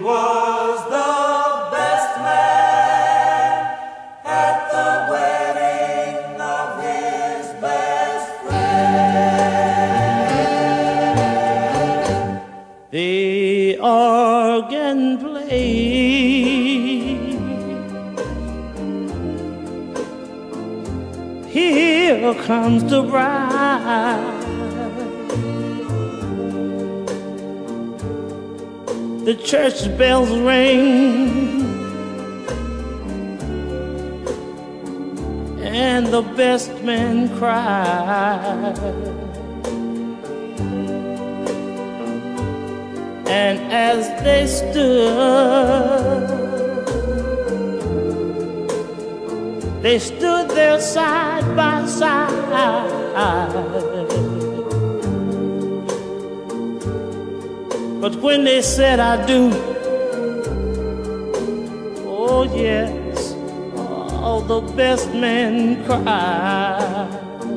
was the best man at the wedding of his best friend. The organ played, here comes the bride. The church bells ring, and the best man cry. And as they stood there side by side. But when they said I do, oh yes, oh, the best man cried.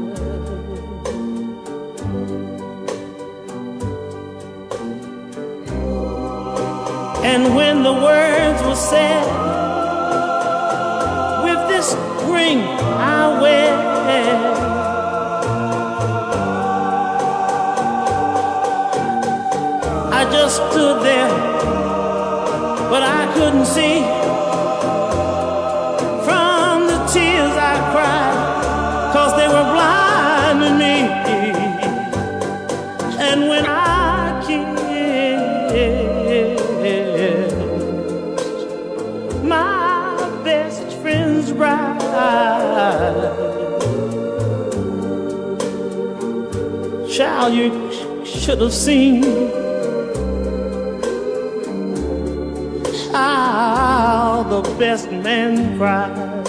And when the words were said, with this ring I wear, I just stood there, but I couldn't see from the tears I cried, 'cause they were blinding me. And when I kissed my best friend's bride, child, you should have seen how the best man cried.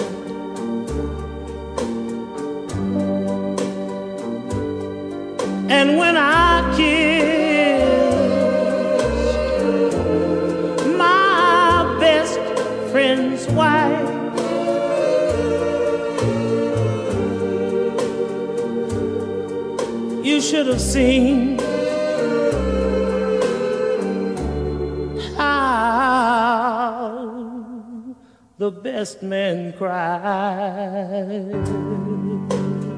And when I kissed my best friend's wife, you should have seen the best man cried.